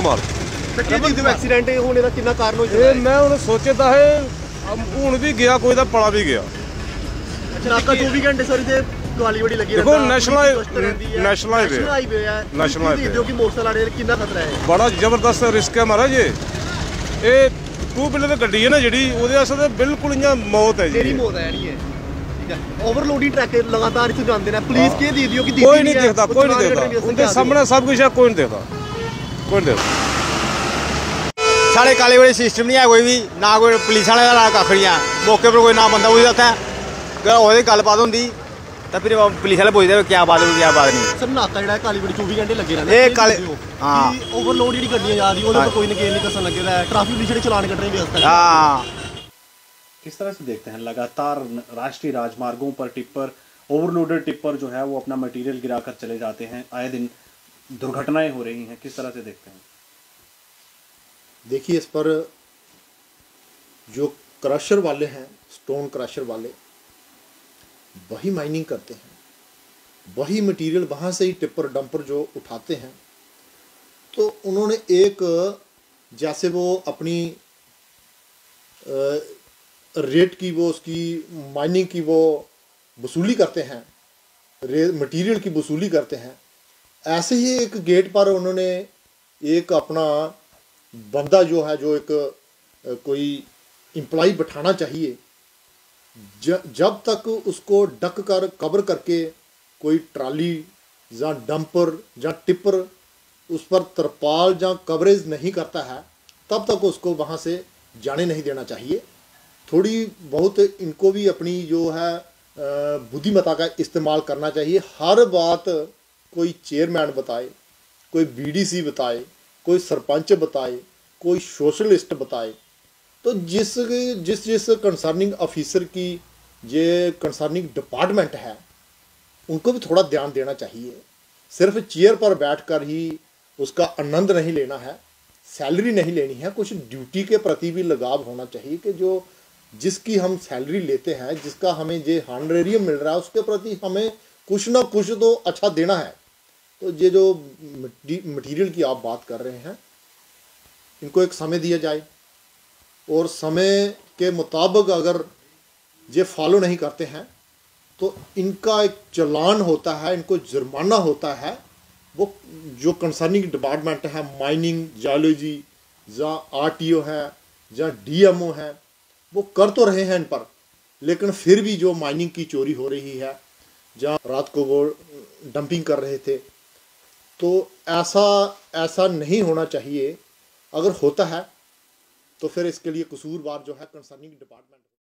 Kumar. Accident होने का कितना कारण हो ये मैं उन्हें सोचे था है हूँ भी गया कोई दा पड़ा भी गया। नाका 24 घंटे सर इधर गाली बड़ी लगी देखो नेशनल हाईवे है मोटरसाइकिल आने कितना खतरा है। बड़ा जबरदस्त रिस्क है महाराज। ये टू व्हीलर गड्डी है ना जी वो बिल्कुल इं मौत है जी। मौत है ओवरलोडिंग ट्रक लगातार इसे जाते हैं पुलिस के दी दियो कि कोई नहीं देखता कोई नहीं देखता उनके सामने सब कुछ है कोई नहीं देखता कोई नहीं देखता। साढ़े काले वाले सिस्टम नहीं है कोई भी ना कोई पुलिस वाले का कख नहीं है मौके पर कोई ना बंदा उस उत्थे गलबात होंगी तो फिर पुलिस वाले पूछते क्या बात है क्या बात नहीं। सर नाका जो काली बड़ी 24 घंटे लगे रहते हाँ ओवरलोड जी गड्डियां जा रही है कोई नकेल नहीं कसन लगे ट्रैफिक पुलिस चलान कट रहे व्यवस्था। किस तरह से देखते हैं लगातार राष्ट्रीय राजमार्गों पर टिप्पर ओवरलोडेड टिप्पर जो है वो अपना मटेरियल गिराकर चले जाते हैं, आए दिन दुर्घटनाएं हो रही हैं, किस तरह से देखते हैं? देखिए इस पर जो क्रशर वाले हैं स्टोन क्रशर वाले वही माइनिंग करते हैं, वही मटेरियल वहाँ से ही टिप्पर डंपर जो उठाते हैं। तो उन्होंने एक जैसे वो अपनी रेट की वो उसकी माइनिंग की वो वसूली करते हैं, मटेरियल की वसूली करते हैं, ऐसे ही एक गेट पर उन्होंने एक अपना बंदा जो है जो एक कोई एम्प्लॉय बैठाना चाहिए। जब तक उसको डक कर कवर करके कोई ट्राली या डंपर या टिप्पर उस पर तरपाल या कवरेज नहीं करता है तब तक उसको वहाँ से जाने नहीं देना चाहिए। थोड़ी बहुत इनको भी अपनी जो है बुद्धिमत्ता का इस्तेमाल करना चाहिए। हर बात कोई चेयरमैन बताए, कोई बीडीसी बताए, कोई सरपंच बताए, कोई सोशलिस्ट बताए, तो जिस कंसर्निंग ऑफिसर की ये कंसर्निंग डिपार्टमेंट है उनको भी थोड़ा ध्यान देना चाहिए। सिर्फ चेयर पर बैठकर ही उसका आनंद नहीं लेना है, सैलरी नहीं लेनी है, कुछ ड्यूटी के प्रति भी लगाव होना चाहिए कि जो जिसकी हम सैलरी लेते हैं, जिसका हमें ये हॉनरेरियम मिल रहा है उसके प्रति हमें कुछ ना कुछ तो अच्छा देना है। तो ये जो मटेरियल की आप बात कर रहे हैं इनको एक समय दिया जाए और समय के मुताबिक अगर ये फॉलो नहीं करते हैं तो इनका एक चालान होता है, इनको जुर्माना होता है। वो जो कंसर्निंग डिपार्टमेंट है माइनिंग जियोलॉजी या आरटीओ है या डीएमओ है वो कर तो रहे हैं इन पर, लेकिन फिर भी जो माइनिंग की चोरी हो रही है जहाँ रात को वो डंपिंग कर रहे थे, तो ऐसा नहीं होना चाहिए। अगर होता है तो फिर इसके लिए कसूरवार जो है कंसर्निंग डिपार्टमेंट